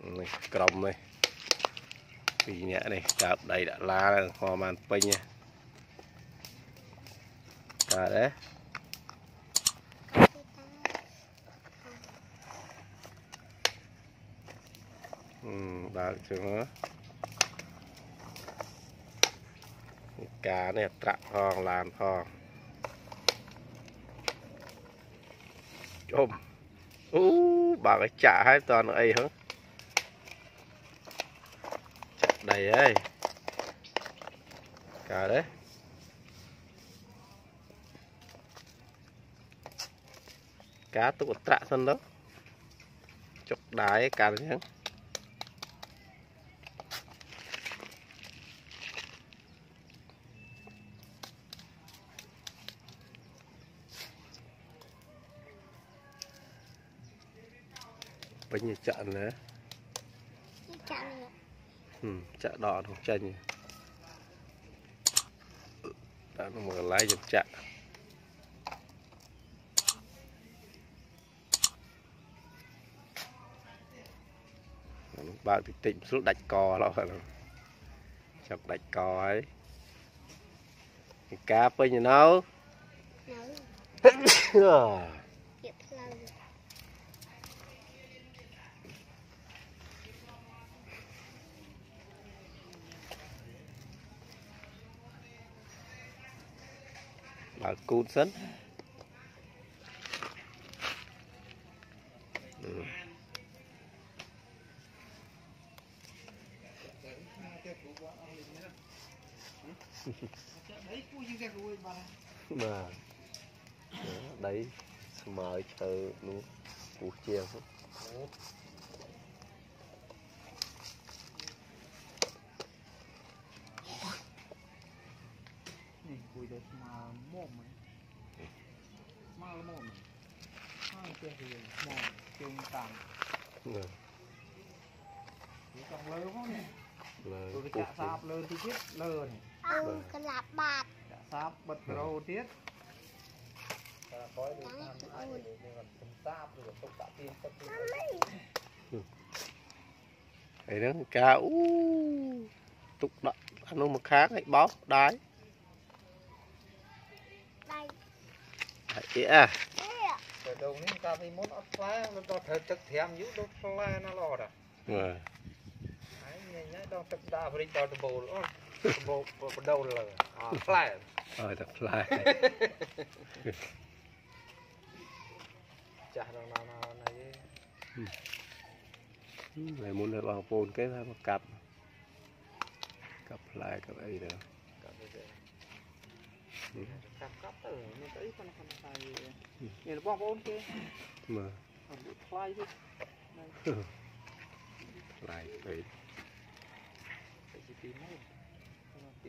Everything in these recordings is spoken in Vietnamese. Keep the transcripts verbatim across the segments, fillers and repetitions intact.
này còng này vì nhẹ này cả đầy đã lá hoa màn pin nha cả đấy ừ, đào chưa cá này trạ hòn làm hòn ôm ú bà cái chả hai toàn ấy hả đầy ấy cá đấy cá tôi có trạ thân đó chọc đáy cá nhé bánh như chợ nữa ừ, chợ đỏ thuộc chanh đã mở lái giật chợ bạn thì tỉnh xuống đạch cò đó chọc đạch cò ấy cá bơi như nào bà cún sấn ừ. Mà đấy mời chờ luôn củ chiều นี่คุยได้มาโม่ไหมมาแล้วโม่ไหมมาเจ้าคือโม่เจ้าต่างนี่ต้องเลิกมั้งเนี่ยตัวจะสาบเลยที่คิดเลยเอากระลาบบาดจะสาบบัดโรติสแต่คอยดูทำให้ดูในวันเป็นสาบหรือตกตะตีนตะตีนไอ้đó cá ú tục đó ăn uống một khác ấy bó đái đấy à từ đầu đến cà phê mốt ớt lá nó to thật thực thèm dữ đốt lá nó lò đó rồi đấy nhảy đo thực đa phải đo từ bồ đó bồ bồ đầu là à fly rồi thật fly chả đâu nào nào này này muốn được bằng phôn cái là một cặp cặp lại cặp ấy được cặp cặp từ nó tới con con tay nhìn bong bóng kia mà fly đi lại đấy ừ.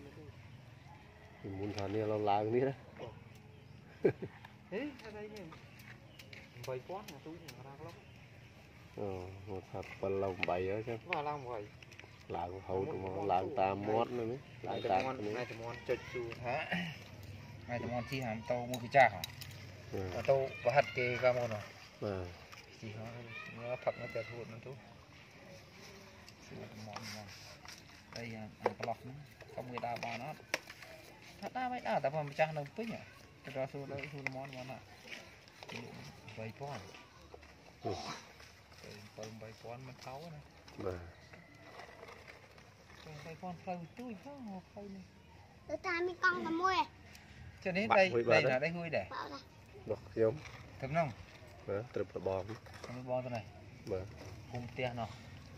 Muốn thằng này lâu lá cái này đó thế đây nè vầy quán là tôi ra lắm ờ một thật phần lồng bày đó chứ vào làm vậy làm hậu tụi làm tam mót nữa đấy lại tam này tụi món chật chu hả này tụi món chi hàm tàu mua cái cha hả tàu có hạt kê ra món rồi chỉ nó nó thật nó chật hụt nó chú món món đây ăn cái lọc nữa không người ta bảo nó thật ra mấy đào tập mà cha nó pít nhỉ cái đó xu đấy xu món món à vầy con vầy vầy con mình tháo này vầy con phơi tươi không phơi này người ta mi con là mua cho nên đây đây là đây hôi để được giống thấm không đó từ bò thấm bò thế này cùng tiền nào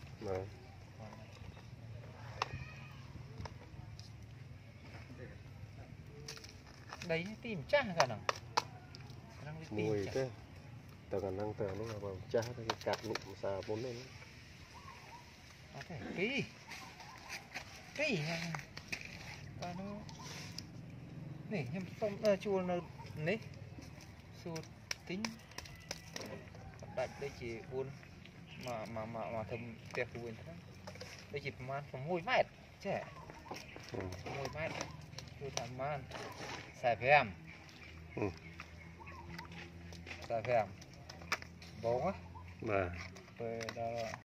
đấy tìm cha cả nào mùi thế tao còn năng tờ nó là bằng cha cái cạp nụ xà bốn lên có thể kỹ kỹ và nó nè nhưng không chua nó nè chua tính đặt đây chỉ buôn mà mà mà mà thầm tiệc buôn thôi đây chỉ mà phòng mùi mát chứ mùi mát tôi thầm man xài phèm xài phèm bóng á mà về đó